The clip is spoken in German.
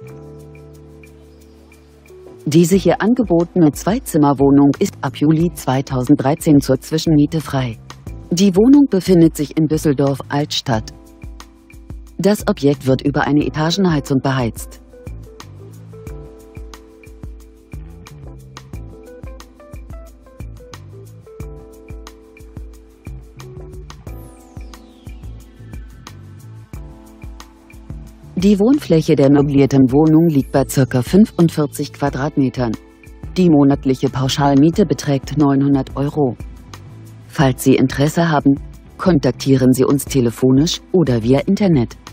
Diese hier angebotene Zweizimmerwohnung ist ab Juli 2013 zur Zwischenmiete frei. Die Wohnung befindet sich in Düsseldorf-Altstadt. Das Objekt wird über eine Etagenheizung beheizt. Die Wohnfläche der möblierten Wohnung liegt bei ca. 45 Quadratmetern. Die monatliche Pauschalmiete beträgt 900 €. Falls Sie Interesse haben, kontaktieren Sie uns telefonisch oder via Internet.